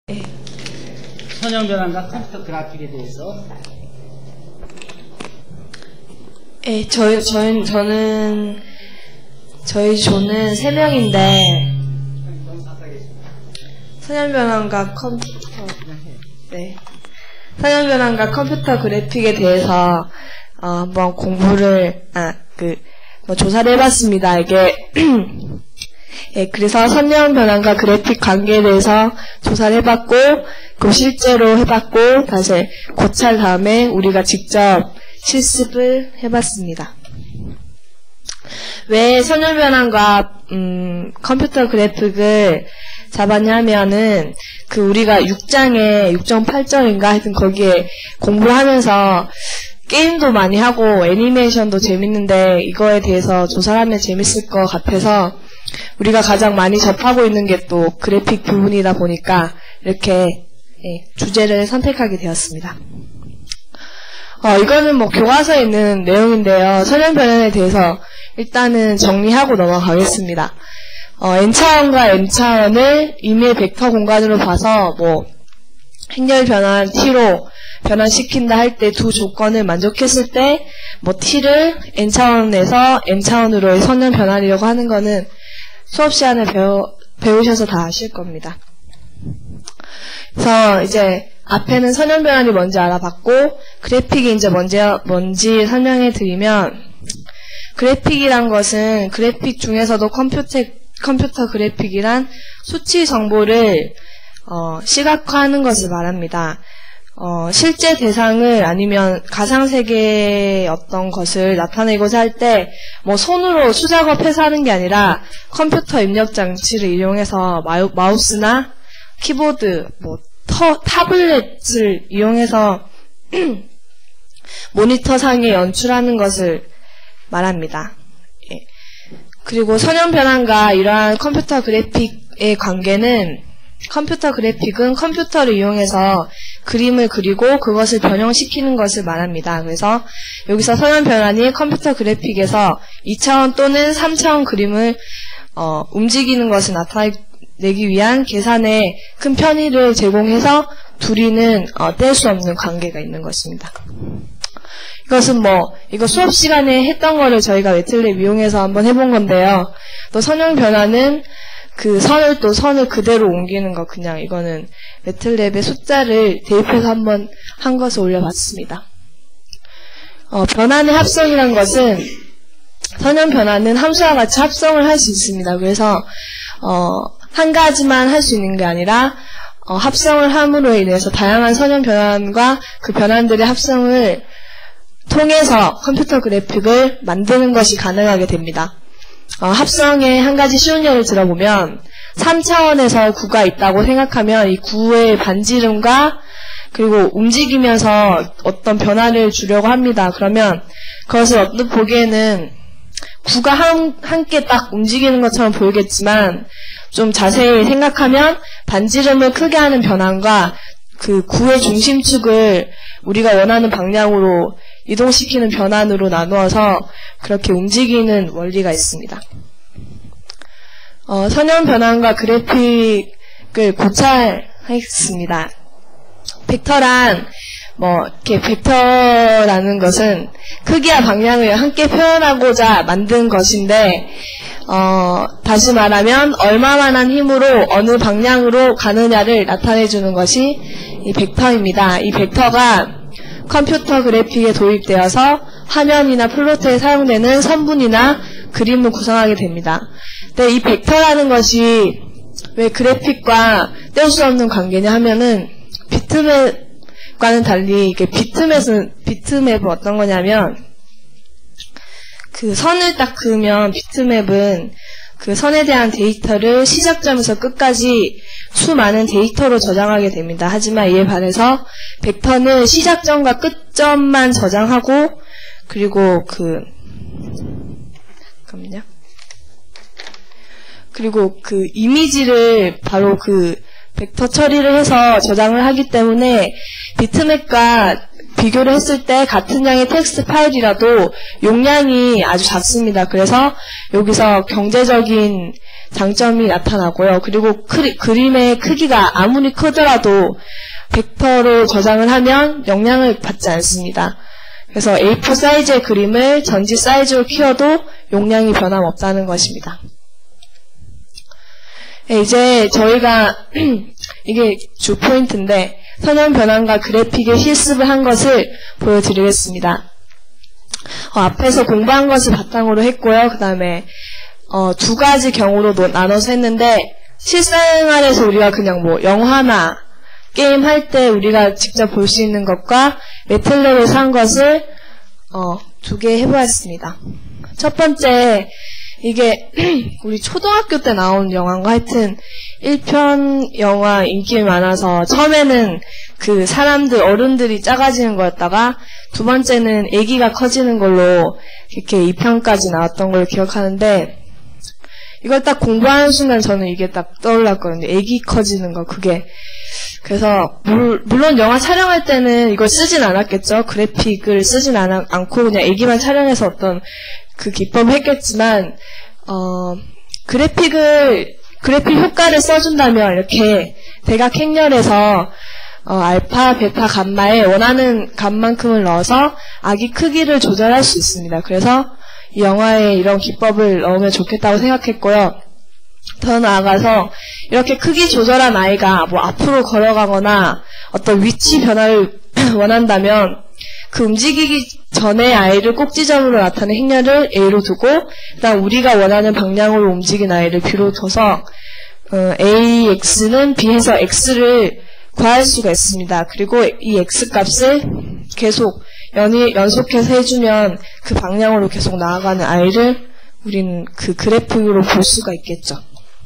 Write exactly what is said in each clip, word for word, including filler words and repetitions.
네. 선형 변환과 컴퓨터 그래픽에 대해서. 네, 저희, 저희, 저는, 저희 조는 세 명인데, 선형 변환과 컴퓨터, 네. 선형 변환과 컴퓨터 그래픽에 대해서, 어, 한번 공부를, 아, 그, 뭐 조사를 해봤습니다. 이게, 예, 그래서 선형 변환과 그래픽 관계에 대해서 조사를 해봤고, 그 실제로 해봤고, 다시 고찰 다음에 우리가 직접 실습을 해봤습니다. 왜 선형 변환과 음, 컴퓨터 그래픽을 잡았냐면은, 그 우리가 육 장에 육 점 팔 절인가 하여튼 거기에 공부를 하면서 게임도 많이 하고 애니메이션도 재밌는데 이거에 대해서 조사를 하면 재밌을 것 같아서 우리가 가장 많이 접하고 있는 게 또 그래픽 부분이다 보니까 이렇게 예, 주제를 선택하게 되었습니다. 어, 이거는 뭐 교과서에 있는 내용인데요. 선형 변환에 대해서 일단은 정리하고 넘어가겠습니다. 어, N차원과 M차원을 임의의 벡터 공간으로 봐서 뭐 행렬 변환 T로 변환시킨다 할 때 두 조건을 만족했을 때 뭐 T를 N차원에서 M차원으로의 선형 변환이라고 하는 거는 수업 시간에 배우, 배우셔서 다 아실 겁니다. 그래서 이제 앞에는 선형 변환이 뭔지 알아봤고, 그래픽이 이제 뭔지, 뭔지 설명해 드리면, 그래픽이란 것은 그래픽 중에서도 컴퓨터, 컴퓨터 그래픽이란 수치 정보를 어, 시각화하는 것을 말합니다. 어, 실제 대상을 아니면 가상세계의 어떤 것을 나타내고자 할 때 뭐 손으로 수작업해서 하는 게 아니라 컴퓨터 입력 장치를 이용해서 마우, 마우스나 키보드, 뭐 터, 타블렛을 이용해서 모니터상에 연출하는 것을 말합니다. 예. 그리고 선형 변환과 이러한 컴퓨터 그래픽의 관계는, 컴퓨터 그래픽은 컴퓨터를 이용해서 그림을 그리고 그것을 변형시키는 것을 말합니다. 그래서 여기서 선형 변환이 컴퓨터 그래픽에서 이 차원 또는 삼 차원 그림을 어, 움직이는 것을 나타내기 위한 계산에 큰 편의를 제공해서 둘이는 어, 뗄 수 없는 관계가 있는 것입니다. 이것은 뭐 이거 수업 시간에 했던 거를 저희가 매틀랩 이용해서 한번 해본 건데요. 또 선형 변환은 그 선을 또 선을 그대로 옮기는 거, 그냥 이거는 매틀랩에 숫자를 대입해서 한번 한 것을 올려봤습니다. 어, 변환의 합성이란 것은, 선형 변환은 함수와 같이 합성을 할 수 있습니다. 그래서 어, 한 가지만 할 수 있는 게 아니라 어, 합성을 함으로 인해서 다양한 선형 변환과 그 변환들의 합성을 통해서 컴퓨터 그래픽을 만드는 것이 가능하게 됩니다. 어, 합성의 한 가지 쉬운 예를 들어보면 삼 차원에서 구가 있다고 생각하면 이 구의 반지름과 그리고 움직이면서 어떤 변화를 주려고 합니다. 그러면 그것을 언뜻 보기에는 구가 한, 함께 딱 움직이는 것처럼 보이겠지만 좀 자세히 생각하면 반지름을 크게 하는 변환과 그 구의 중심축을 우리가 원하는 방향으로 이동시키는 변환으로 나누어서 그렇게 움직이는 원리가 있습니다. 어, 선형 변환과 그래픽을 고찰하겠습니다. 벡터란 뭐 이렇게 벡터라는 것은 크기와 방향을 함께 표현하고자 만든 것인데, 어, 다시 말하면 얼마만한 힘으로 어느 방향으로 가느냐를 나타내주는 것이 이 벡터입니다. 이 벡터가 컴퓨터 그래픽에 도입되어서 화면이나 플로트에 사용되는 선분이나 그림을 구성하게 됩니다. 근데 이 벡터라는 것이 왜 그래픽과 뗄 수 없는 관계냐 하면은, 비트맵과는 달리 이게 비트맵은, 비트맵은 어떤 거냐면, 그 선을 딱 그으면 비트맵은 그 선에 대한 데이터를 시작점에서 끝까지 수많은 데이터로 저장하게 됩니다. 하지만 이에 반해서 벡터는 시작점과 끝점만 저장하고, 그리고 그 잠깐만요. 그리고 그 이미지를 바로 그 벡터 처리를 해서 저장을 하기 때문에 비트맵과 비교를 했을 때 같은 양의 텍스트 파일이라도 용량이 아주 작습니다. 그래서 여기서 경제적인 장점이 나타나고요. 그리고 크, 그림의 크기가 아무리 크더라도 벡터로 저장을 하면 영향을 받지 않습니다. 그래서 에이 사 사이즈의 그림을 전지 사이즈로 키워도 용량이 변함없다는 것입니다. 네, 이제 저희가 이게 주 포인트인데 선형 변환과 그래픽의 실습을 한 것을 보여드리겠습니다. 어, 앞에서 공부한 것을 바탕으로 했고요. 그 다음에 어, 두 가지 경우로 노, 나눠서 했는데 실생활에서 우리가 그냥 뭐 영화나 게임 할 때 우리가 직접 볼 수 있는 것과 매틀랩에서 한 것을 어, 두 개 해보았습니다. 첫 번째, 이게 우리 초등학교 때 나온 영화인가 하여튼 일 편 영화 인기 많아서 처음에는 그 사람들 어른들이 작아지는 거였다가 두 번째는 아기가 커지는 걸로 이렇게 이 편까지 나왔던 걸 기억하는데 이걸 딱 공부하는 순간 저는 이게 딱 떠올랐거든요. 아기 커지는 거 그게. 그래서 물, 물론 영화 촬영할 때는 이걸 쓰진 않았겠죠. 그래픽을 쓰진 않, 않고 그냥 아기만 촬영해서 어떤 그 기법을 했겠지만 어, 그래픽을 그래픽 효과를 써준다면 이렇게 대각 행렬에서 어, 알파, 베타, 감마에 원하는 값만큼을 넣어서 아기 크기를 조절할 수 있습니다. 그래서 이 영화에 이런 기법을 넣으면 좋겠다고 생각했고요. 더 나아가서 이렇게 크기 조절한 아이가 뭐 앞으로 걸어가거나 어떤 위치 변화를 원한다면 그 움직이기 전에 아이를 꼭지점으로 나타낸 행렬을 A로 두고 그다음 우리가 원하는 방향으로 움직인 아이를 B로 둬서 어, A, X는 B에서 X를 구할 수가 있습니다. 그리고 이 X 값을 계속 연이, 연속해서 해주면 그 방향으로 계속 나아가는 아이를 우리는 그 그래픽으로 볼 수가 있겠죠.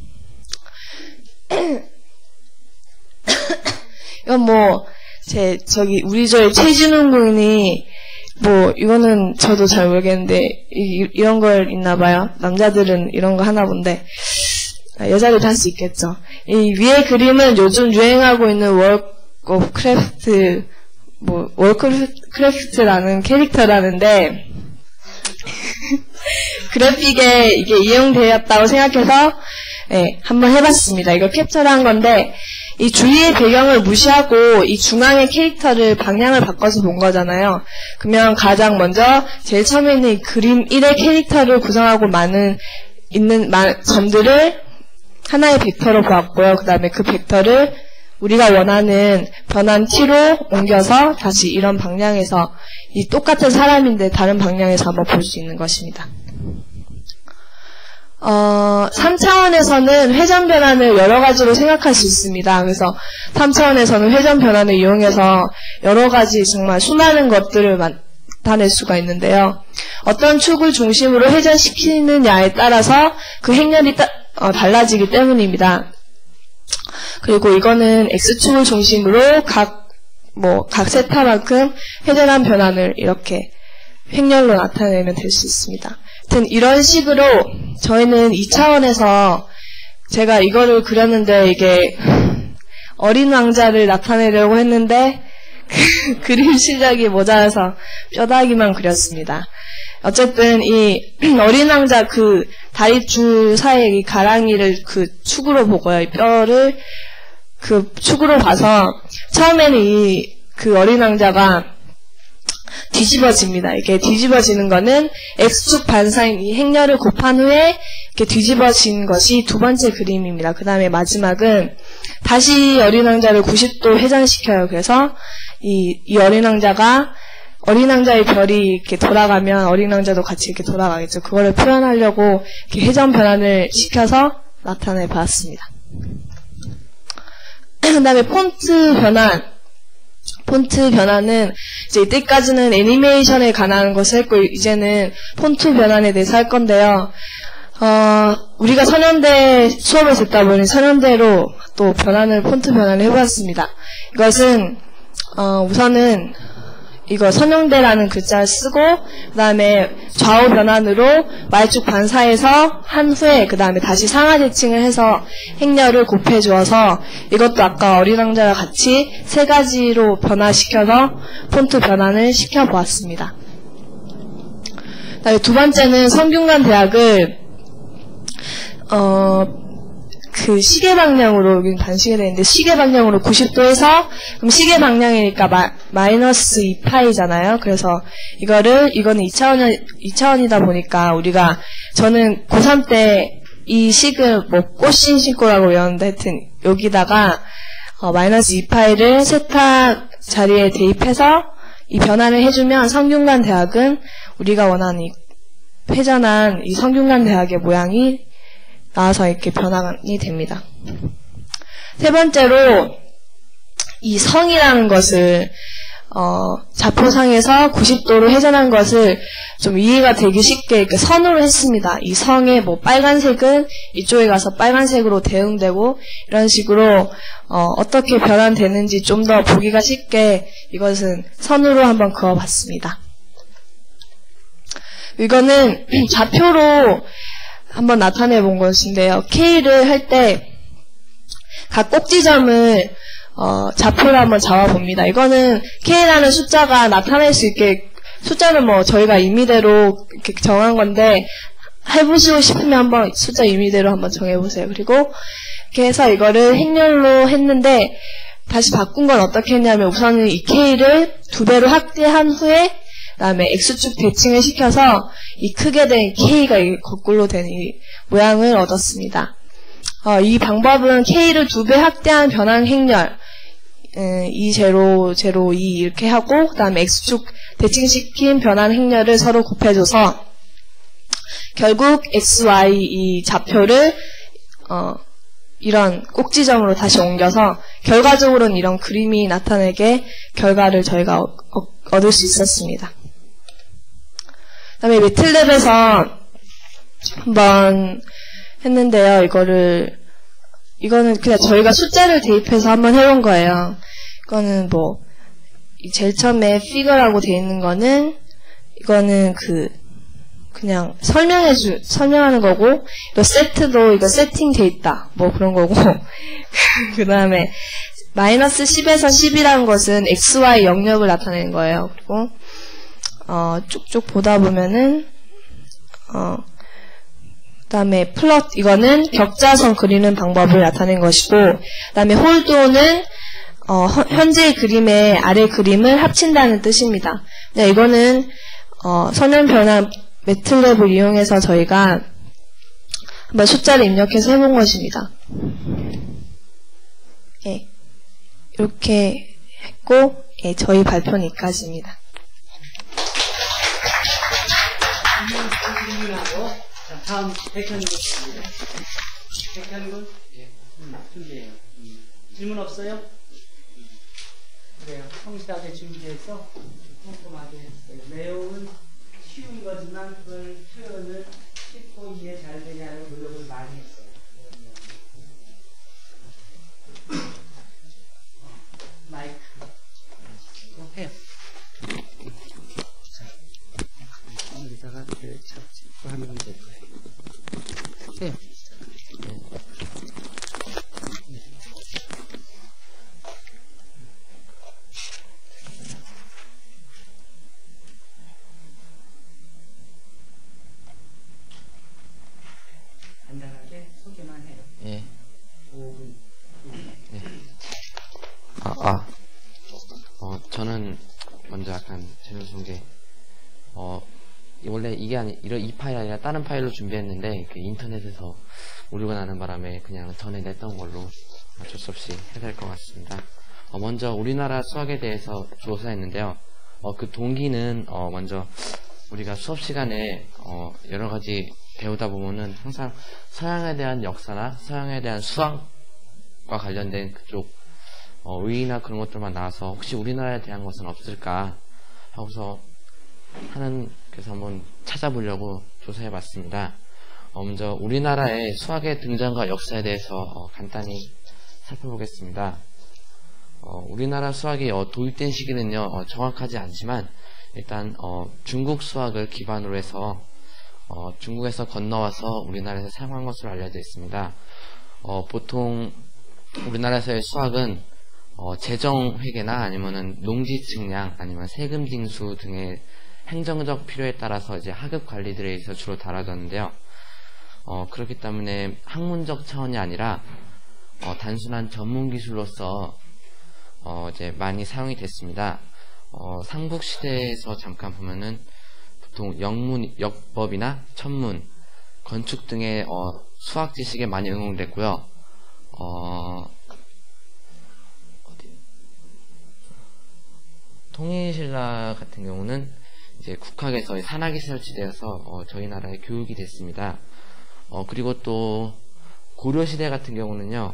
이건 뭐, 제, 저기, 우리 저희 최진웅 군이, 뭐, 이거는 저도 잘 모르겠는데, 이, 이런 걸 있나봐요. 남자들은 이런 거 하나 본데, 아, 여자들도 할 수 있겠죠. 이 위에 그림은 요즘 유행하고 있는 월크래프트, 뭐, 월크래프트라는 캐릭터라는데, 그래픽에 이게 이용되었다고 생각해서, 네, 한번 해봤습니다. 이걸 캡처를 한 건데, 이 주위의 배경을 무시하고 이 중앙의 캐릭터를 방향을 바꿔서 본 거잖아요. 그러면 가장 먼저 제일 처음에 있는 이 그림 일의 캐릭터를 구성하고 많은, 있는 마, 점들을 하나의 벡터로 보았고요. 그 다음에 그 벡터를 우리가 원하는 변환 T로 옮겨서 다시 이런 방향에서 이 똑같은 사람인데 다른 방향에서 한번 볼 수 있는 것입니다. 어, 삼 차원에서는 회전 변환을 여러 가지로 생각할 수 있습니다. 그래서 삼 차원에서는 회전 변환을 이용해서 여러 가지 정말 수많은 것들을 나타낼 수가 있는데요. 어떤 축을 중심으로 회전시키느냐에 따라서 그 행렬이 따, 어, 달라지기 때문입니다. 그리고 이거는 X축을 중심으로 각, 뭐, 각 세타만큼 회전한 변환을 이렇게 행렬로 나타내면 될 수 있습니다. 하여튼 이런 식으로 저희는 이 차원에서 제가 이거를 그렸는데 이게 어린 왕자를 나타내려고 했는데 그림 실력이 모자라서 뼈다귀만 그렸습니다. 어쨌든 이 어린 왕자 그 다리 줄 사이에 이 가랑이를 그 축으로 보고요. 이 뼈를 그 축으로 봐서 처음에는 이 그 어린 왕자가 뒤집어집니다. 이렇게 뒤집어지는 거는 X축 반사인 이 행렬을 곱한 후에 이렇게 뒤집어진 것이 두 번째 그림입니다. 그 다음에 마지막은 다시 어린 왕자를 구십 도 회전시켜요. 그래서 이, 이 어린 왕자가 어린 왕자의 별이 이렇게 돌아가면 어린 왕자도 같이 이렇게 돌아가겠죠. 그거를 표현하려고 이렇게 회전 변환을 시켜서 나타내 봤습니다. 그 다음에 폰트 변환. 폰트 변환은 이제 이때까지는 애니메이션에 관한 것을 했고 이제는 폰트 변환에 대해서 할 건데요. 어, 우리가 선현대 수업을 듣다 보니 선현대로 또 변환을 폰트 변환을 해보았습니다. 이것은 어, 우선은 이거 선형대라는 글자를 쓰고 그 다음에 좌우 변환으로 Y축 반사해서 한 후에 그 다음에 다시 상하 대칭을 해서 행렬을 곱해 주어서 이것도 아까 어린 왕자와 같이 세 가지로 변화시켜서 폰트 변환을 시켜 보았습니다. 두 번째는 성균관 대학을 어, 그 시계 방향으로, 여기 반시계 되는데 시계 방향으로 구십 도 해서, 그럼 시계 방향이니까 마, 마이너스 이 파이잖아요. 그래서 이거를, 이거는 이 차원, 이 차원이다 보니까 우리가, 저는 고삼 때 이 식을 뭐 꽃신 신고라고 외웠는데 하여튼 여기다가 어, 마이너스 이 파이를 세타 자리에 대입해서 이 변화를 해주면 성균관 대학은 우리가 원하는 이 회전한 이 성균관 대학의 모양이 나와서 이렇게 변환이 됩니다. 세 번째로 이 성이라는 것을 어, 좌표상에서 구십 도로 회전한 것을 좀 이해가 되기 쉽게 그 선으로 했습니다. 이 성의 뭐 빨간색은 이쪽에 가서 빨간색으로 대응되고 이런 식으로 어, 어떻게 변환되는지 좀 더 보기가 쉽게 이것은 선으로 한번 그어봤습니다. 이거는 좌표로 한번 나타내 본 것인데요. K를 할 때 각 꼭지점을 어, 좌표를 한번 잡아봅니다. 이거는 K라는 숫자가 나타낼 수 있게, 숫자는 뭐 저희가 임의대로 이렇게 정한 건데 해보시고 싶으면 한번 숫자 임의대로 한번 정해보세요. 그리고 이렇게 해서 이거를 행렬로 했는데 다시 바꾼 건 어떻게 했냐면 우선은 이 K를 두 배로 확대한 후에 그 다음에 X축 대칭을 시켜서 이 크게 된 K가 거꾸로 된 이 모양을 얻었습니다. 어, 이 방법은 K를 두 배 확대한 변환 행렬 이 제로, 제로, 이 이렇게 하고 그 다음에 X축 대칭시킨 변환 행렬을 서로 곱해줘서 결국 엑스 와이 이 좌표를 어, 이런 꼭지점으로 다시 옮겨서 결과적으로는 이런 그림이 나타내게 결과를 저희가 어, 어, 얻을 수 있었습니다. 그 다음에 매틀랩에서 한번 했는데요. 이거를 이거는 그냥 저희가 숫자를 대입해서 한번 해본 거예요. 이거는 뭐 제일 처음에 피거라고 되어 있는 거는 이거는 그 그냥 설명해 주 설명하는 거고, 이거 세트도 이거 세팅 돼 있다 뭐 그런 거고 그 다음에 마이너스 십에서 십이라는 것은 엑스 와이 영역을 나타내는 거예요. 그리고 어, 쭉쭉 보다 보면은 어. 그 다음에 플롯, 이거는 격자선 그리는 방법을 나타낸 것이고, 그 다음에 홀드온은 어, 현재의 그림의 아래 그림을 합친다는 뜻입니다. 네, 이거는 어, 선형 변환 매틀랩을 이용해서 저희가 한번 숫자를 입력해서 해본 것입니다. 예, 이렇게 했고, 예, 저희 발표는 여기까지입니다. 자, 다음 백현군 있습니다. 백현군, 예, 음, 준비해요. 음. 질문 없어요? 음. 그래요. 성실하게 준비해서 꼼꼼하게 했어요. 내용은 쉬운 거지만 그걸 표현을 쉽고 이해 잘 되냐는 노력을 많이 했어요. 어, 마이크 어, 해요. 자, 여기다가 그 잡지 하면 될 거예요. 네. 간단하게 소개만 해요. 예. 오 분. 네. 아, 아. 어, 저는 먼저 약간 재능 소개. 어, 원래 이게 아니, 이런 이 파일이 아니라 다른 파일로 준비했는데, 그 인터넷에서 오류가 나는 바람에 그냥 전에 냈던 걸로 어쩔 수 없이 해야 될 것 같습니다. 어, 먼저 우리나라 수학에 대해서 조사했는데요. 어, 그 동기는, 어, 먼저 우리가 수업 시간에, 어, 여러 가지 배우다 보면은 항상 서양에 대한 역사나 서양에 대한 수학과 관련된 그쪽, 어, 의의나 그런 것들만 나와서 혹시 우리나라에 대한 것은 없을까 하고서 하는, 그래서 한번 찾아보려고 조사해봤습니다. 어, 먼저 우리나라의 수학의 등장과 역사에 대해서 어, 간단히 살펴보겠습니다. 어, 우리나라 수학이 어, 도입된 시기는요 어, 정확하지 않지만 일단 어, 중국 수학을 기반으로 해서 어, 중국에서 건너와서 우리나라에서 사용한 것으로 알려져 있습니다. 어, 보통 우리나라에서의 수학은 어, 재정회계나 아니면은 농지 측량 아니면 세금 징수 등의 행정적 필요에 따라서 이제 하급 관리들에 의해서 주로 다뤄졌는데요. 어, 그렇기 때문에 학문적 차원이 아니라 어, 단순한 전문 기술로서 어, 이제 많이 사용이 됐습니다. 어, 삼국시대에서 잠깐 보면은 보통 영문, 역법이나 천문, 건축 등의 어, 수학 지식에 많이 응용됐고요. 어, 어디? 통일신라 같은 경우는 이제 국학에서 산학이 설치되어서 어, 저희 나라에 교육이 됐습니다. 어, 그리고 또 고려시대 같은 경우는요,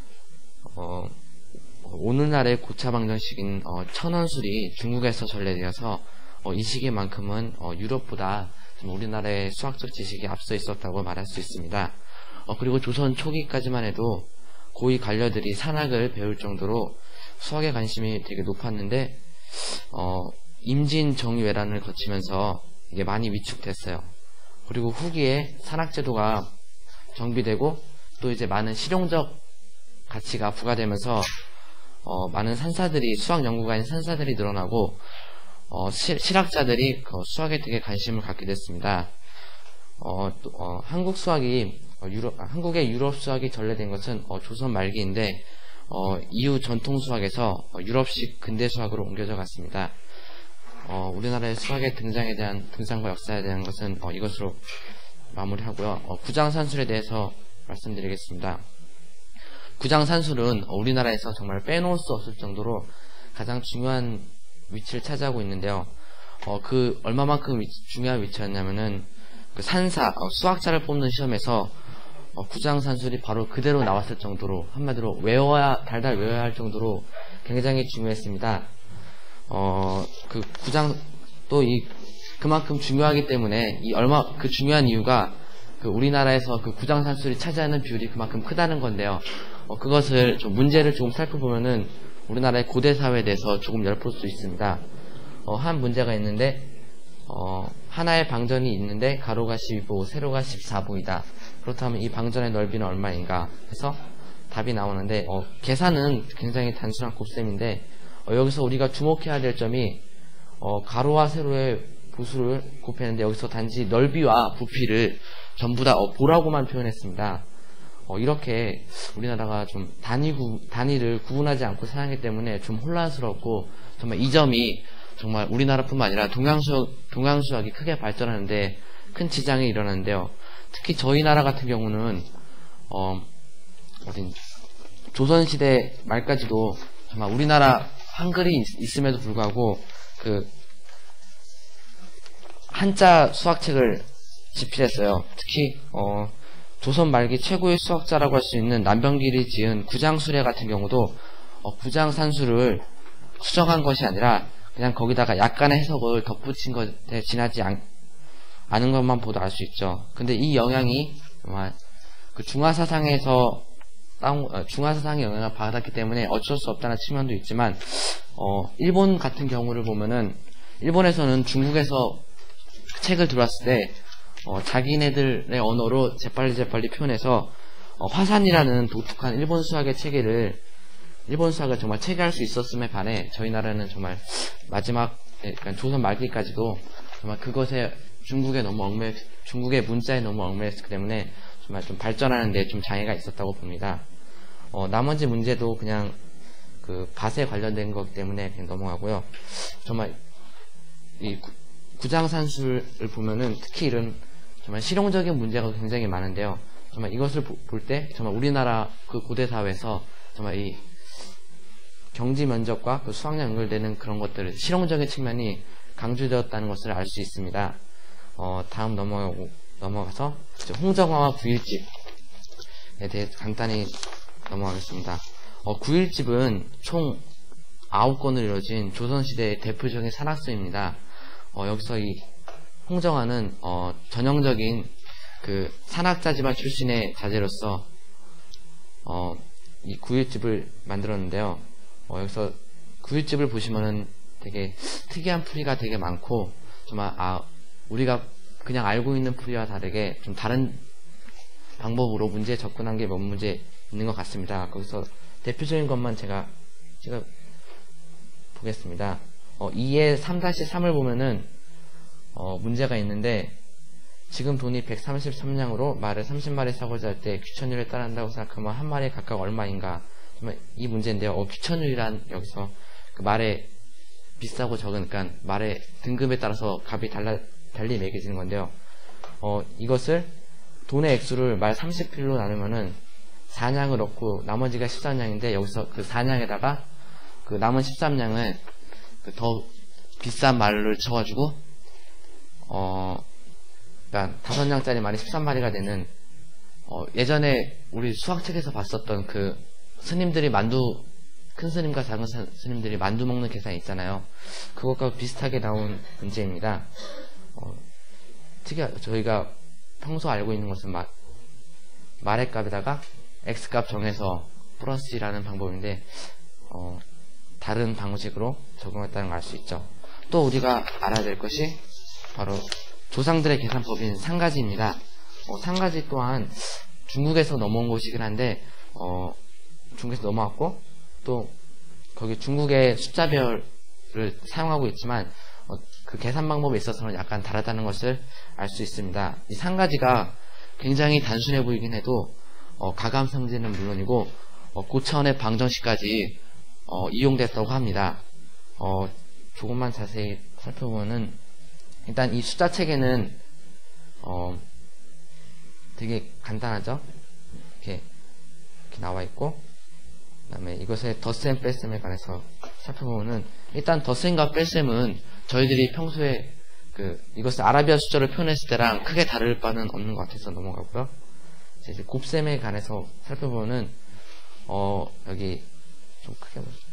어, 오늘날의 고차방정식인 어, 천원술이 중국에서 전래되어서 어, 이 시기만큼은 어, 유럽보다 좀 우리나라의 수학적 지식이 앞서 있었다고 말할 수 있습니다. 어, 그리고 조선 초기까지만 해도 고위 관료들이 산학을 배울 정도로 수학에 관심이 되게 높았는데 어, 임진정유회란을 거치면서 이게 많이 위축됐어요. 그리고 후기에 산학제도가 정비되고 또 이제 많은 실용적 가치가 부과되면서 어, 많은 산사들이 수학 연구가인 산사들이 늘어나고 어, 시, 실학자들이 그 수학에 되게 관심을 갖게 됐습니다. 어, 또, 어, 한국 수학이 어, 유럽, 아, 한국의 유럽 수학이 전래된 것은 어, 조선 말기인데 어, 이후 전통 수학에서 어, 유럽식 근대 수학으로 옮겨져 갔습니다. 어, 우리나라의 수학의 등장에 대한 등장과 역사에 대한 것은 어, 이것으로 마무리하고요. 어, 구장산술에 대해서 말씀드리겠습니다. 구장산술은 어, 우리나라에서 정말 빼놓을 수 없을 정도로 가장 중요한 위치를 차지하고 있는데요. 어, 그 얼마만큼 위치, 중요한 위치였냐면은 그 산사, 어, 수학자를 뽑는 시험에서 어, 구장산술이 바로 그대로 나왔을 정도로 한마디로 외워야 달달 외워야 할 정도로 굉장히 중요했습니다. 어, 그 구장 또 이 그만큼 중요하기 때문에 이 얼마 그 중요한 이유가 그 우리나라에서 그 구장산술이 차지하는 비율이 그만큼 크다는 건데요. 어, 그것을 좀 문제를 조금 살펴보면은 우리나라의 고대 사회에 대해서 조금 엿볼 수 있습니다. 어, 한 문제가 있는데 어, 하나의 방전이 있는데 가로가 십이 보, 세로가 십사 보이다. 그렇다면 이 방전의 넓이는 얼마인가 해서 답이 나오는데 어, 계산은 굉장히 단순한 곱셈인데 어, 여기서 우리가 주목해야 될 점이 어, 가로와 세로의 보수를 곱했는데 여기서 단지 넓이와 부피를 전부 다 어, 보라고만 표현했습니다. 어, 이렇게 우리나라가 좀 단위 구, 단위를 구분하지 않고 사용하기 때문에 좀 혼란스럽고 정말 이 점이 정말 우리나라뿐만 아니라 동양수학, 동양수학이 크게 발전하는데 큰 지장이 일어나는데요. 특히 저희 나라 같은 경우는 어, 어딘 조선시대 말까지도 정말 우리나라 한글이 있, 있음에도 불구하고 그 한자 수학책을 집필했어요. 특히 어, 조선 말기 최고의 수학자라고 할 수 있는 남병길이 지은 구장수례 같은 경우도 어, 구장산수를 수정한 것이 아니라 그냥 거기다가 약간의 해석을 덧붙인 것에 지나지 않, 않은 것만 보도 알 수 있죠. 근데 이 영향이 정말 그 중화사상에서 땅, 어, 중화사상의 영향을 받았기 때문에 어쩔 수 없다는 측면도 있지만 어, 일본 같은 경우를 보면은 일본에서는 중국에서 책을 들어왔을 때 어, 자기네들의 언어로 재빨리 재빨리 표현해서 어, 화산이라는 독특한 일본 수학의 체계를 일본 수학을 정말 체계할 수 있었음에 반해 저희 나라는 정말 마지막 그러니까 조선 말기까지도 정말 그것에 중국에 너무 얽매 중국의 문자에 너무 얽매였기 때문에 정말 좀 발전하는 데 좀 장애가 있었다고 봅니다. 어, 나머지 문제도 그냥 그 밭에 관련된 거기 때문에 그냥 넘어가고요. 정말 이 구, 구장산술을 보면은 특히 이런 정말 실용적인 문제가 굉장히 많은데요. 정말 이것을 볼 때 정말 우리나라 그 고대 사회에서 정말 이 경지 면적과 그 수학량 연결되는 그런 것들 실용적인 측면이 강조되었다는 것을 알 수 있습니다. 어, 다음 넘어가고, 넘어가서 홍정화와 구일집에 대해 간단히 넘어가겠습니다. 어, 구일집은 총 아홉 권으로 이루어진 조선시대의 대표적인 산학서입니다. 어, 여기서 이 홍정화는 어, 전형적인 그 산학자 집안 출신의 자제로서 어, 이 구일집을 만들었는데요. 어, 여기서 구일집을 보시면은 되게 특이한 풀이가 되게 많고, 정말, 아, 우리가 그냥 알고 있는 풀이와 다르게 좀 다른 방법으로 문제에 접근한 게 몇 문제 있는 것 같습니다. 거기서 대표적인 것만 제가, 제가 보겠습니다. 어, 이의 삼 다시 삼을 보면은, 어, 문제가 있는데, 지금 돈이 백삼십삼 냥으로 말을 삼십 마리 사고자 할 때 귀천율에 따른다고 생각하면 한 마리에 각각 얼마인가? 정말 이 문제인데요. 어, 귀천율이란 여기서 그 말의 비싸고 적은, 그러니까 말의 등급에 따라서 값이 달라, 달리 매겨지는 건데요. 어, 이것을 돈의 액수를 말 삼십 필로 나누면은 사 냥을 얻고 나머지가 십삼 냥인데, 여기서 그 사 냥에다가 그 남은 십삼 냥을 그 더 비싼 말을 쳐가지고, 어, 그러니까 다섯 냥짜리 말이 십삼 마리가 되는, 어, 예전에 우리 수학책에서 봤었던 그 스님들이 만두, 큰 스님과 작은 스님들이 만두 먹는 계산이 있잖아요. 그것과 비슷하게 나온 문제입니다. 어, 특히 저희가 평소 알고 있는 것은 마, 말의 값에다가 x값 정해서 플러스라는 방법인데, 어, 다른 방식으로 적용했다는 걸 알 수 있죠. 또 우리가 알아야 될 것이 바로 조상들의 계산법인 상가지입니다. 어, 상가지 또한 중국에서 넘어온 것이긴 한데, 어, 중국에서 넘어왔고, 또 거기 중국의 숫자별을 사용하고 있지만, 어, 그 계산 방법에 있어서는 약간 다르다는 것을 알 수 있습니다. 이 상가지가 굉장히 단순해 보이긴 해도, 어, 가감상제는 물론이고, 어, 고차원의 방정식까지 어, 이용됐다고 합니다. 어, 조금만 자세히 살펴보면은, 일단 이 숫자 체계는 어, 되게 간단하죠. 이렇게, 이렇게 나와 있고, 그 다음에 이것의 덧셈 뺄셈에 관해서 살펴보면은, 일단 덧셈과 뺄셈은 저희들이 평소에 그 이것을 아라비아 숫자로 표현했을 때랑 크게 다를 바는 없는 것 같아서 넘어가고요. 이제 곱셈에 관해서 살펴보면은, 어, 여기 좀 크게 보죠.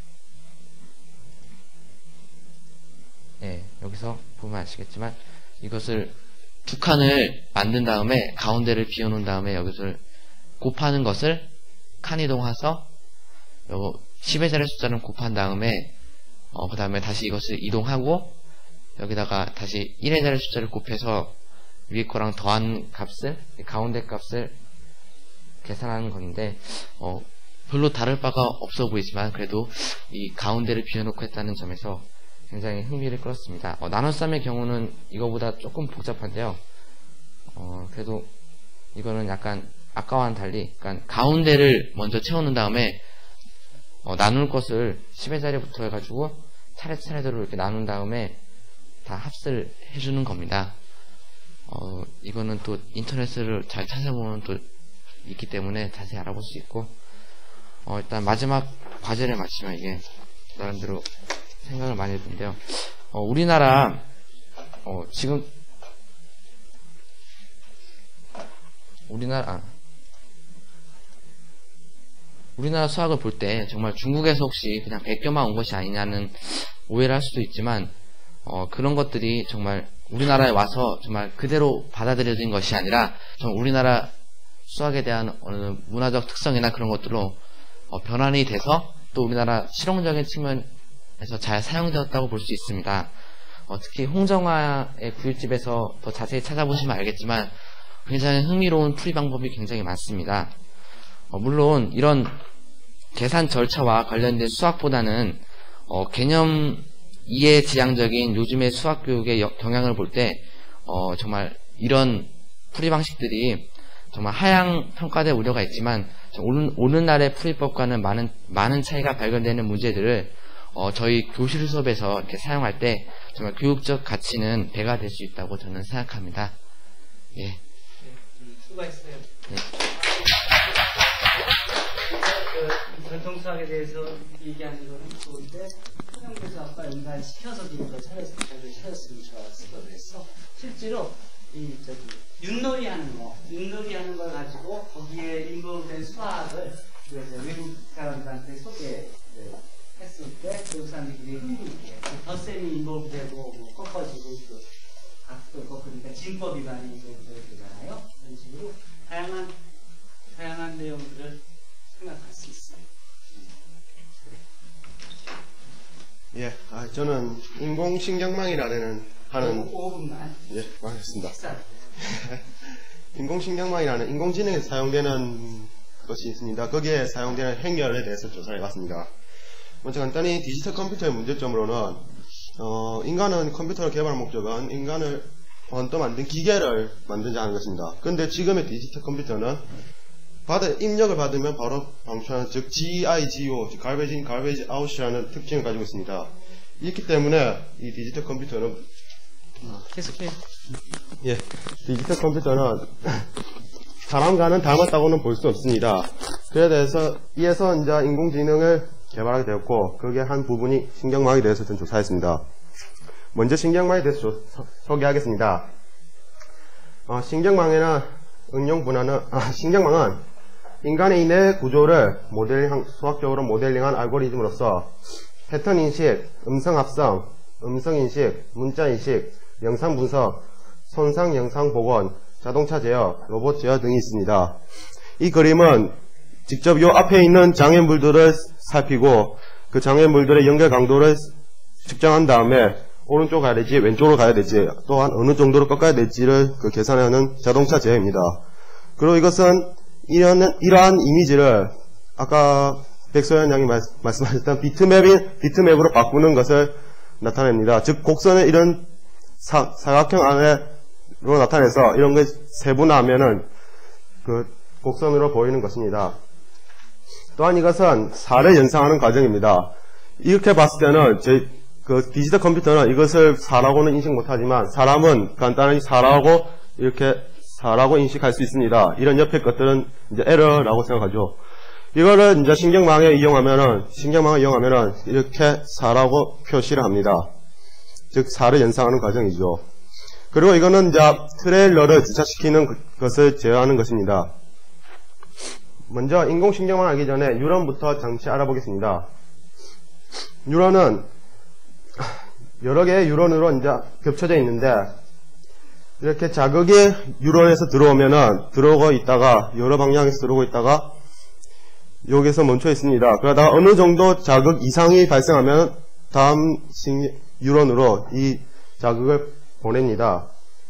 예, 여기서 보면 아시겠지만, 이것을 두 칸을 만든 다음에 가운데를 비워놓은 다음에 여기서 곱하는 것을 칸 이동해서 요 십의 자리 숫자를 곱한 다음에, 어, 그 다음에 다시 이것을 이동하고 여기다가 다시 일의 자리 숫자를 곱해서 위에 거랑 더한 값을, 가운데 값을 계산하는 건데, 어, 별로 다를 바가 없어 보이지만 그래도 이 가운데를 비워놓고 했다는 점에서 굉장히 흥미를 끌었습니다. 어, 나눗셈의 경우는 이거보다 조금 복잡한데요. 어, 그래도 이거는 약간 아까와는 달리, 그러니까 가운데를 먼저 채워놓은 다음에 어, 나눌 것을 십의 자리부터 해가지고 차례차례대로 이렇게 나눈 다음에 다 합을 해주는 겁니다. 어, 이거는 또 인터넷을 잘 찾아보면 또 있기 때문에 자세히 알아볼 수 있고, 어, 일단 마지막 과제를 마치면 이게 나름대로 생각을 많이 했는데요. 어, 우리나라 어, 지금 우리나라 아, 우리나라 수학을 볼 때 정말 중국에서 혹시 그냥 베껴만 온 것이 아니냐는 오해를 할 수도 있지만, 어, 그런 것들이 정말 우리나라에 와서 정말 그대로 받아들여진 것이 아니라 정말 우리나라 수학에 대한 어느 문화적 특성이나 그런 것들로 어, 변환이 돼서 또 우리나라 실용적인 측면에서 잘 사용되었다고 볼 수 있습니다. 어, 특히 홍정화의 구일집에서 더 자세히 찾아보시면 알겠지만 굉장히 흥미로운 풀이 방법이 굉장히 많습니다. 어, 물론 이런 계산 절차와 관련된 수학보다는 어, 개념 이해 지향적인 요즘의 수학 교육의 경향을 볼 때 어, 정말 이런 풀이 방식들이 정말 하향 평가될 우려가 있지만 오는, 오늘날의 풀이법과는 많은 많은 차이가 발견되는 문제들을 어, 저희 교실 수업에서 이렇게 사용할 때 정말 교육적 가치는 배가 될 수 있다고 저는 생각합니다. 예. 네, 수고했어요. 예. 그 전통수학에 대해서 얘기하는 거는 좋은데, 한영대에서 아까 연관 시켜서 좀 더 찾았으면 좋았을 거 그랬어. 실제로 이 저기 윷놀이 하는 거, 윷놀이 하는 걸 가지고 거기에 인volv된 수학을 외국 사람들한테 소개했을 때 그 사람들이 흥미있게 덧셈이 인volve되고 뭐 꺾어지고 또 각도 꺾으니까 진법이 많이 인volve되잖아요. 이런 식으로 다양한 다양한 내용들을 생각할 수 있어요. 그래. 예, 아, 저는 인공신경망이라는 하는 오 분만. 예, 알겠습니다. 식사. 인공신경망이라는 인공지능에 사용되는 것이 있습니다. 거기에 사용되는 행렬에 대해서 조사해 봤습니다. 먼저 간단히 디지털 컴퓨터의 문제점으로는 어, 인간은 컴퓨터를 개발한 목적은 인간을 언더 만든 기계를 만들지 않은 것입니다. 그런데 지금의 디지털 컴퓨터는 받아, 입력을 받으면 바로 방출하는, 즉 지아이지오, 즉 Garbage in, Garbage out이라는 특징을 가지고 있습니다. 이렇기 때문에 이 디지털 컴퓨터는 계속해요. 예, 디지털 컴퓨터는 사람과는 닮았다고는 볼 수 없습니다. 그에 대해서 이에서 이제 인공지능을 개발하게 되었고, 그게 한 부분이 신경망에 대해서 좀 조사했습니다. 먼저 신경망에 대해서 조, 소, 소개하겠습니다. 어, 신경망에는 응용 분야는 아, 신경망은 인간의 뇌 구조를 모델링, 수학적으로 모델링한 알고리즘으로서 패턴 인식, 음성 합성, 음성 인식, 문자 인식, 영상 분석, 손상 영상 복원, 자동차 제어, 로봇 제어 등이 있습니다. 이 그림은 직접 요 앞에 있는 장애물들을 살피고 그 장애물들의 연결 강도를 측정한 다음에 오른쪽 가야 될지 왼쪽으로 가야 될지 또한 어느 정도로 꺾어야 될지를 그 계산하는 자동차 제어입니다. 그리고 이것은 이런, 이러한 이미지를 아까 백소연 양이 말, 말씀하셨던 비트맵인 비트맵으로 바꾸는 것을 나타냅니다. 즉 곡선의 이런 사, 사각형 안으로 나타내서 이런 걸 세분화하면은 그 곡선으로 보이는 것입니다. 또한 이것은 사를 연상하는 과정입니다. 이렇게 봤을 때는 저희 그 디지털 컴퓨터는 이것을 사라고는 인식 못하지만 사람은 간단히 사라고 이렇게 사라고 인식할 수 있습니다. 이런 옆에 것들은 이제 에러라고 생각하죠. 이거를 이제 신경망에 이용하면은 신경망을 이용하면은 이렇게 사라고 표시를 합니다. 즉 사를 연상하는 과정이죠. 그리고 이거는 이제 트레일러를 주차시키는 것을 제어하는 것입니다. 먼저 인공신경망 알기 전에 뉴런부터 잠시 알아보겠습니다. 뉴런은 여러 개의 뉴런으로 이제 겹쳐져 있는데 이렇게 자극이 뉴런에서 들어오면은 들어오고 있다가 여러 방향에서 들어오고 있다가 여기서 멈춰 있습니다. 그러다가 어느 정도 자극 이상이 발생하면 다음 뉴런으로 이 자극을 보냅니다.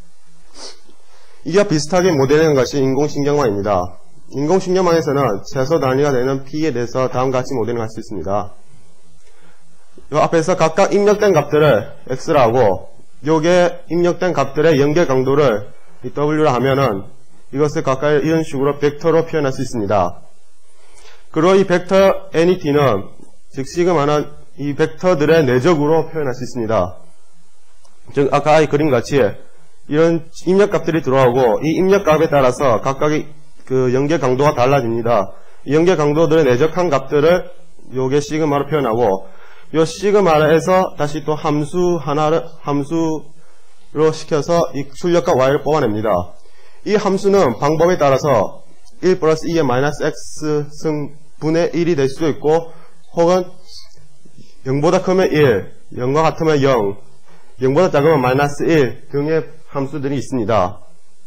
이와 비슷하게 모델링한 것이 인공신경망입니다. 인공신경망에서는 최소 단위가 되는 P에 대해서 다음과 같이 모델링 할 수 있습니다. 이 앞에서 각각 입력된 값들을 X라고 요게 입력된 값들의 연결 강도를 W로 하면은 이것을 각각 이런 식으로 벡터로 표현할 수 있습니다. 그리고 이 벡터 N이t는 즉 시그마는 이 벡터들의 내적으로 표현할 수 있습니다. 즉 아까 이 그림같이 이런 입력값들이 들어오고 이 입력값에 따라서 각각의 그 연결 강도가 달라집니다. 이 연결 강도들의 내적한 값들을 요게 시그마로 표현하고 요 시그마에서 다시 또 함수 하나를 함수로 시켜서 이 출력값 Y를 뽑아냅니다. 이 함수는 방법에 따라서 일 플러스 이의 마이너스 X 승분의 일이 될 수도 있고 혹은 영보다 크면 일, 영과 같으면 영, 영보다 작으면 마이너스 일 등의 함수들이 있습니다.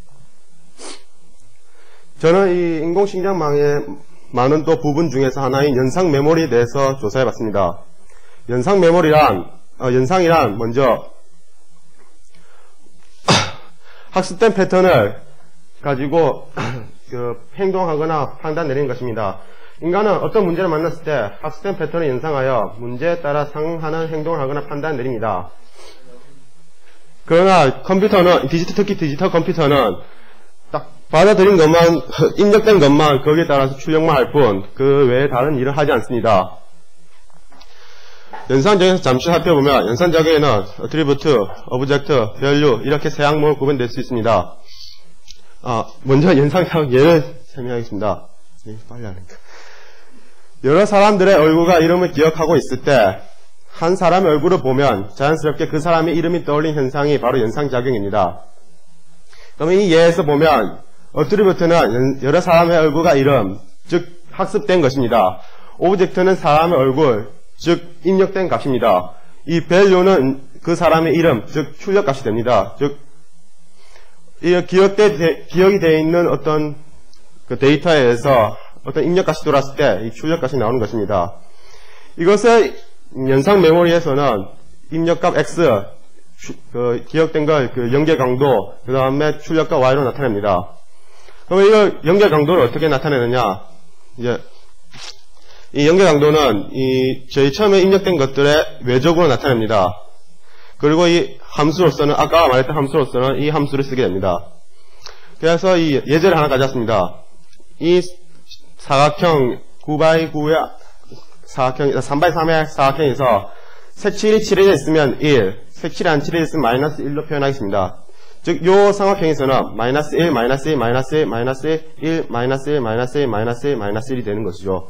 저는 이 인공신경망의 많은 또 부분 중에서 하나인 연상 메모리에 대해서 조사해봤습니다. 연상 메모리란, 어, 연상이란 먼저 학습된 패턴을 가지고 그 행동하거나 판단 내리는 것입니다. 인간은 어떤 문제를 만났을 때 학습된 패턴을 연상하여 문제에 따라 상하는 행동을 하거나 판단 내립니다. 그러나 컴퓨터는, 디지털, 특히 디지털 컴퓨터는 딱 받아들인 것만, 입력된 것만 거기에 따라서 출력만 할 뿐 그 외에 다른 일을 하지 않습니다. 연산적에서 잠시 살펴보면 연산적에는 attribute, object, value 이렇게 세 항목으로 구분될 수 있습니다. 아, 먼저 연상적 예를 설명하겠습니다. 빨리 하니까. 여러 사람들의 얼굴과 이름을 기억하고 있을 때 한 사람의 얼굴을 보면 자연스럽게 그 사람의 이름이 떠올린 현상이 바로 연상작용입니다. 그러면 이 예에서 보면 attribute는 여러 사람의 얼굴과 이름, 즉 학습된 것입니다. object는 사람의 얼굴, 즉 입력된 값입니다. 이 value는 그 사람의 이름, 즉 출력값이 됩니다. 즉 이 기억돼, 기억이 되어 있는 어떤 그 데이터에 의해서 어떤 입력값이 들어왔을 때 이 출력값이 나오는 것입니다. 이것을 연상 메모리에서는 입력값 x, 그 기억된 걸 그 연계 강도, 그 다음에 출력값 y로 나타냅니다. 그럼 이거 연계 강도를 어떻게 나타내느냐? 이제 이 연계 강도는 이 저희 처음에 입력된 것들의 외적으로 나타냅니다. 그리고 이 함수로서는 아까 말했던 함수로서는 이 함수를 쓰게 됩니다. 그래서 이 예제를 하나 가져왔습니다. 이 사각형 구 바이 구의 사각형 삼 바이 삼의 사각형에서 색칠이 칠해져 있으면 일, 색칠이 안 칠해져 있으면 마이너스 일로 표현하겠습니다. 즉, 요 삼각형에서는 마이너스 일, 마이너스 일, 마이너스 일, 마이너스 일, 마이너스 일, 마이너스 일, 마이너스 일, 마이너스 일이 되는 것이죠.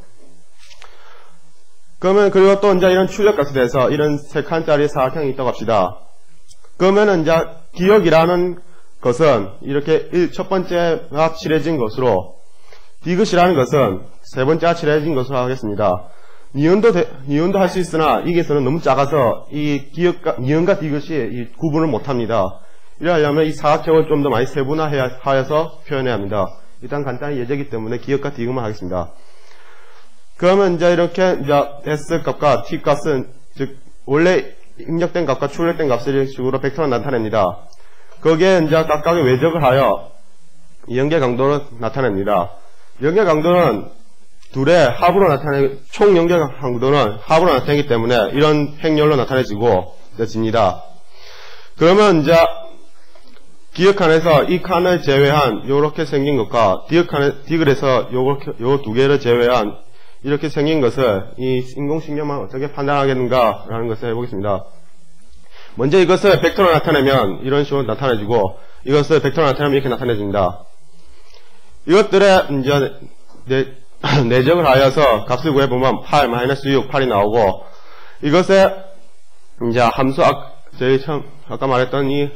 그러면, 그리고 또 이제 이런 출력값에 대해서 이런 세 칸짜리 사각형이 있다고 합시다. 그러면은 이제 기억이라는 것은 이렇게 일, 첫 번째가 칠해진 것으로, 디귿이라는 것은 세 번째가 칠해진 것으로 하겠습니다. 니은도, 니은도 할 수 있으나 이게서는 너무 작아서 이 기억과, 니은과 디귿이 이 구분을 못 합니다. 이러려면 이 사각형을 좀 더 많이 세분화하여서 표현해야 합니다. 일단 간단히 예제이기 때문에 기억과 디귿만 하겠습니다. 그러면 이제 이렇게 이제 S 값과 T 값은 즉 원래 입력된 값과 출력된 값을 이런 식으로 벡터로 나타냅니다. 거기에 이제 각각의 외적을 하여 연계 강도를 나타냅니다. 연계 강도는 둘의 합으로 나타내 총 연계 강도는 합으로 나타내기 때문에 이런 행렬로 나타내지고 집니다. 그러면 이제 기억 칸에서 이 칸을 제외한 요렇게 생긴 것과 디귿 칸에 디귿에서 요렇게 요 두 개를 제외한 이렇게 생긴 것을 이 인공신경만 어떻게 판단하겠는가라는 것을 해보겠습니다. 먼저 이것을 벡터로 나타내면 이런 식으로 나타내지고 이것을 벡터로 나타내면 이렇게 나타내집니다. 이것들의 이제 내, 내적을 하여서 값을 구해보면 팔, 마이너스 육, 팔이 나오고 이것에 이제 함수 아, 저희 처음 아까 말했던 이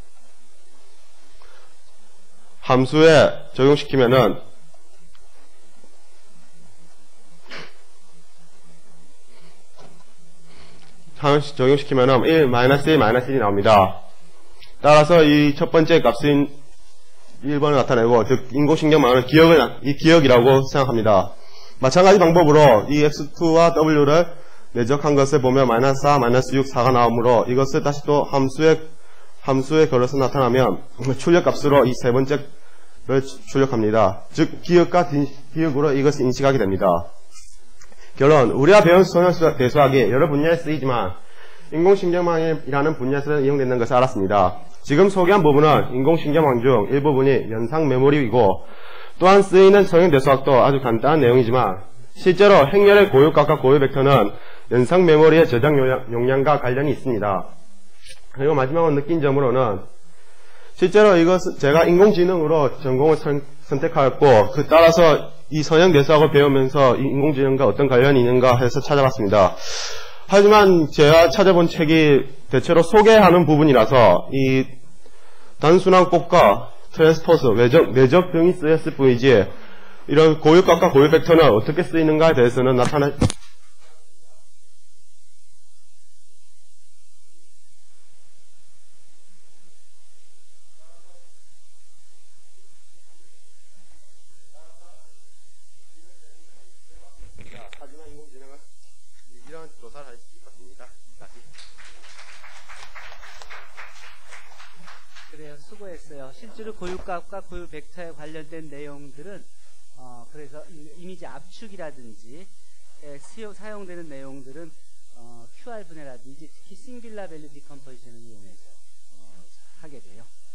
함수에 적용시키면은 함수 적용시키면은 일, 마이너스 일, 마이너스 일이 나옵니다. 따라서 이 첫 번째 값인 일 번을 나타내고, 즉, 인공신경망은 기억을, 이 기억이라고 생각합니다. 마찬가지 방법으로 이 엑스 투와 더블유를 내적한 것을 보면 마이너스 사, 마이너스 육, 사가 나오므로 이것을 다시 또 함수에, 함수에 걸어서 나타나면 출력값으로 이 세 번째를 출력합니다. 즉, 기억과 기억으로 이것을 인식하게 됩니다. 결론, 우리가 배운 소형 대수학이 여러 분야에 쓰이지만 인공신경망이라는 분야에서 이용된다는 것을 알았습니다. 지금 소개한 부분은 인공신경망 중 일부분이 연상 메모리이고 또한 쓰이는 소형 대수학도 아주 간단한 내용이지만 실제로 행렬의 고유값과 고유 벡터는 연상 메모리의 저장 용량과 관련이 있습니다. 그리고 마지막으로 느낀 점으로는 실제로 이것은 제가 인공지능으로 전공을 선, 선택하였고 그 따라서 이 선형 대수학을 배우면서 이 인공지능과 어떤 관련이 있는가 해서 찾아봤습니다. 하지만 제가 찾아본 책이 대체로 소개하는 부분이라서 이 단순한 곱과 트랜스포즈, 외적, 내적 등이 쓰였을 뿐이지 이런 고유값과 고유 벡터는 어떻게 쓰이는가에 대해서는 나타나 하지만 인공지능은 이런 조사를 할 수 있습니다. 그래요. 수고했어요. 실제로 고유값과 고유 벡터에 관련된 내용들은 어, 그래서 이미지 압축이라든지 에, 수요, 사용되는 내용들은 어, 큐알 분해라든지 특히 싱귤라 밸류 디컴포지션을 이용해서 어, 하게 돼요.